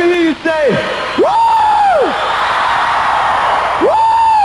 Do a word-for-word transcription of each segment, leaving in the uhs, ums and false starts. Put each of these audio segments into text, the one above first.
me hear you say, woo! Woo!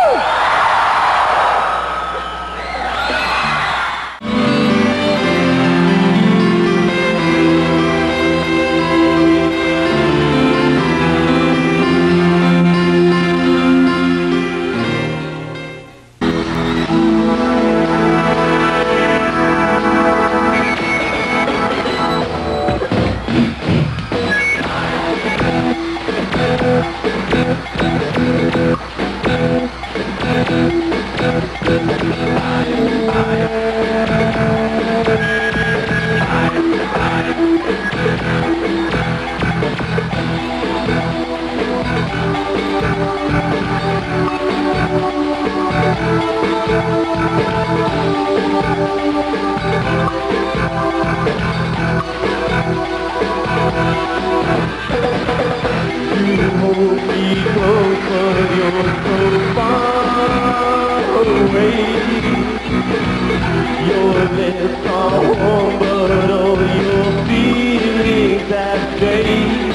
Your lips are warm, but all your feelings have strayed.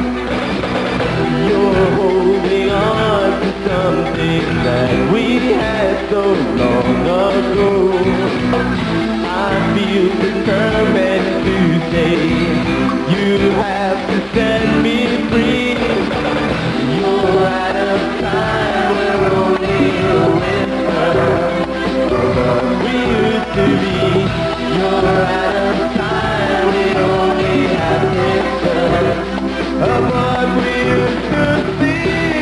You're holding on to something that we had so long ago. I feel determined to say you have to set me free. You're out of time, we're only a whisper of what we used to be. You're out of time, we only have pictures of what we used to be.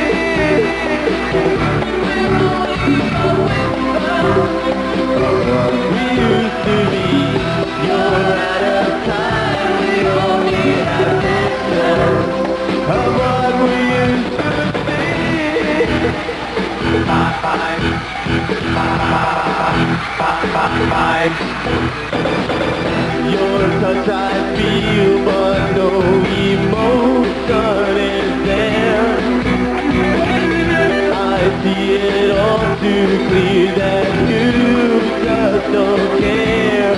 We're only a whisper of what we used to be. You're out of time, we only have pictures of what we used to be. Bye bye. Bye. Your touch I feel, but no emotion is there. I see it all too clear that you just don't care.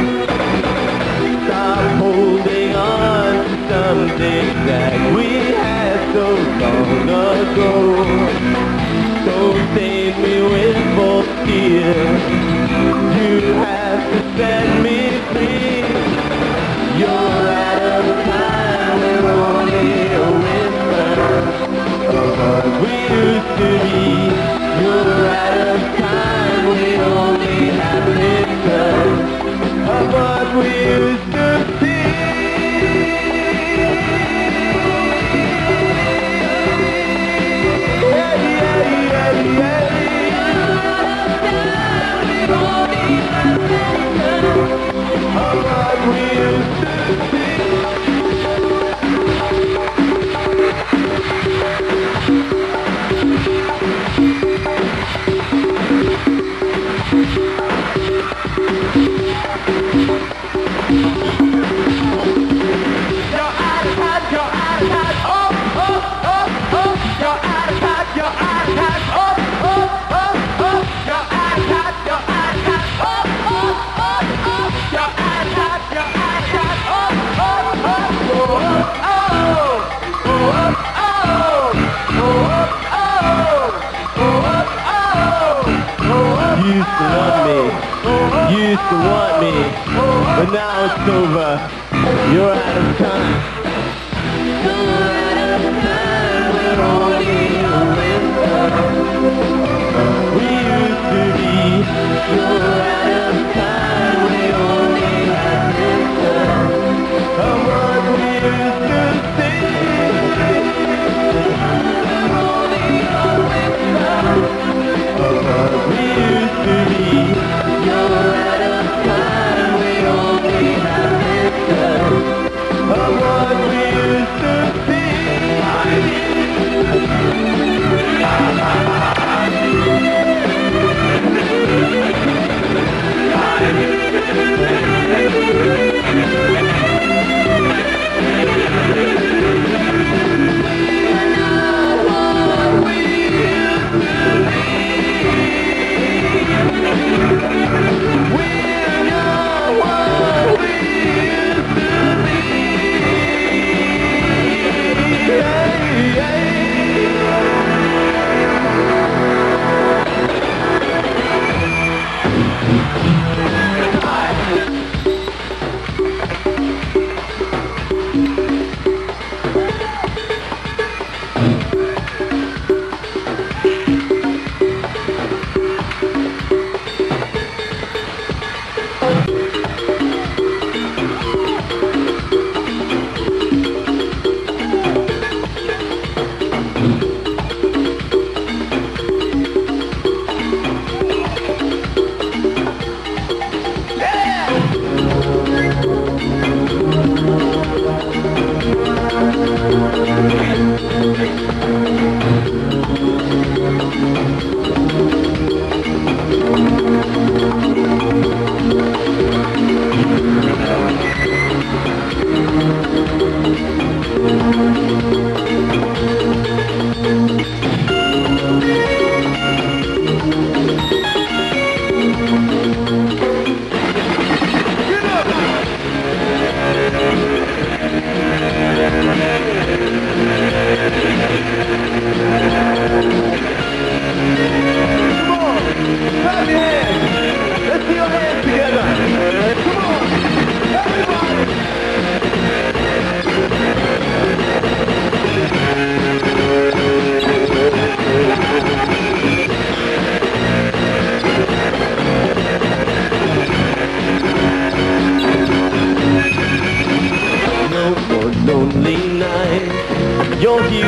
Stop holding on to something that we had so long ago. Don't stain me with false tears. You have to set me free. You're out of time, we're only a whisper of what we used to be. You're out of time, we only have pictures of what we used to be. Yeah, yeah, yeah, yeah. Of what we used to be. You're out of touch, you're out of touch, oh, oh, oh, oh. You're out of touch, you're out of touch, oh, oh, oh, oh. You're out of touch, you're out of touch, oh, oh, oh, oh. You're out of touch, you're out of touch, oh, oh, oh, oh, oh, oh, oh, oh, oh. You used to love me, you used to want me, but now it's over. You're out of time. You're out of time, we're only a whisper. We used to be. You're out of time, we only have pictures of what we used to see. We're only a whisper of what we used to be. You're out of time, we only have pictures of what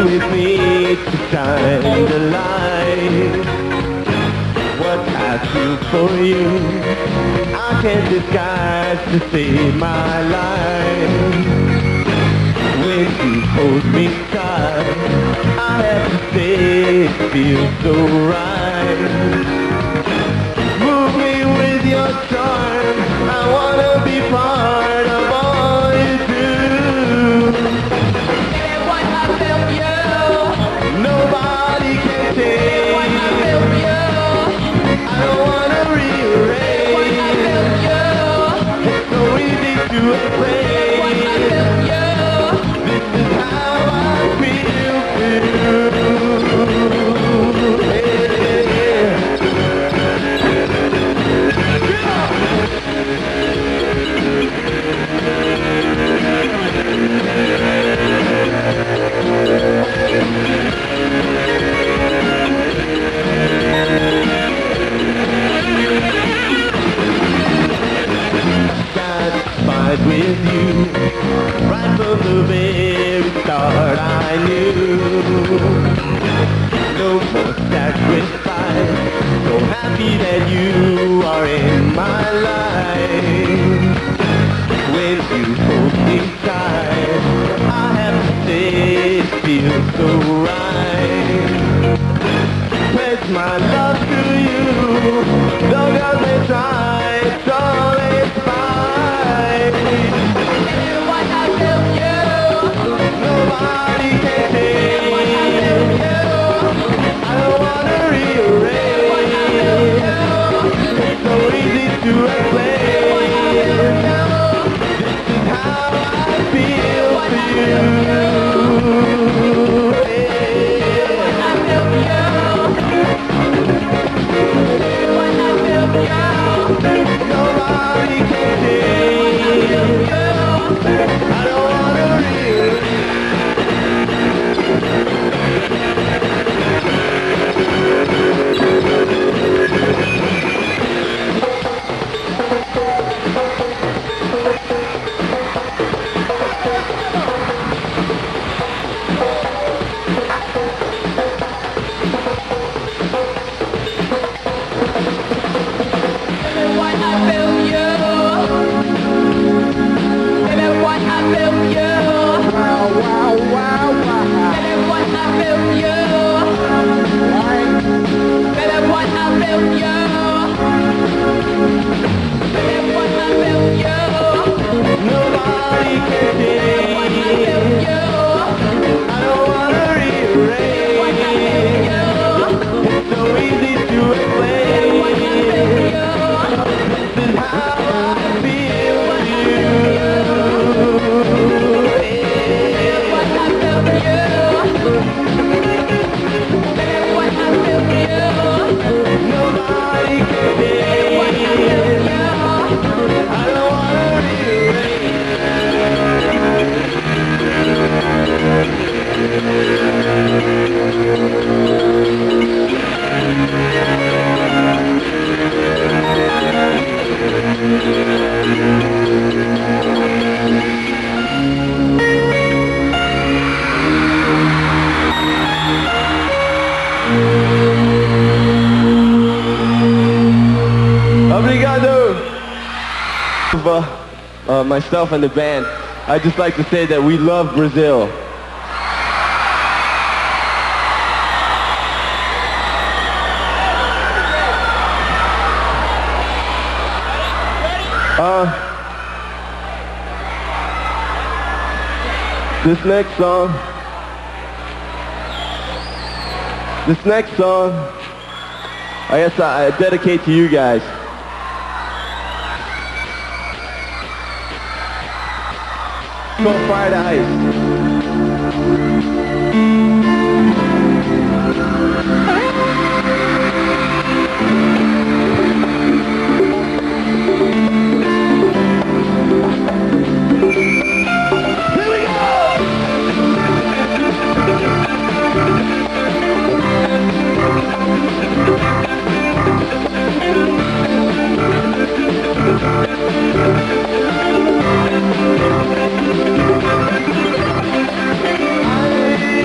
with me to shine the light. What I feel for you, I can't disguise to save my life. When you hold me tight, I have to say it feels so right. Move me with your charm, I wanna be part of all you do. Baby, what I feel for you. Nobody can take. Baby, what I feel for you. I don't wanna rearrange. What I feel for you. It's so easy to explain. What I feel for you. This is how I feel for you. Yeah. Satisfied with you, right from the very start I knew. No more sacrifice, so happy that you are in my life. When you hold me tight, I have to say it feels so right. Pledge my love to you, though God may try, it's always fine. Baby, what I feel for you. Nobody can take. What I feel for you. I don't wanna rearrange. What I feel for you. It's so easy to explain. What I feel for you. This is how I feel What for I you. feel for you. Yeah. What I feel for you. What I feel for you. Nobody can What I take. feel for you. I don't wanna rearrange. Baby, what I feel for you. Baby, what I feel for you. Wow, wow, wow, wow. Baby, what I feel for you. Baby, what I feel for you. Baby, what I feel for you. Nobody can Baby, what I feel for take. you. I don't wanna Baby, what I feel for rearrange. you. It's so easy to Baby, what I feel explain. for you. This is how I feel for you. Yeah. What I feel for you. Baby, what I feel for you. Nobody can Baby, what I feel for take. you. I don't wanna rearrange. Obrigado. Uh, uh, myself and the band, I'd just like to say that we love Brazil. Uh, this next song, this next song, I guess I, I dedicate to you guys. Go Fire to Ice. Here we go! I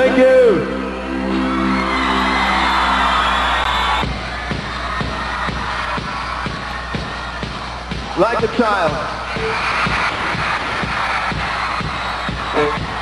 Thank you. Like a child.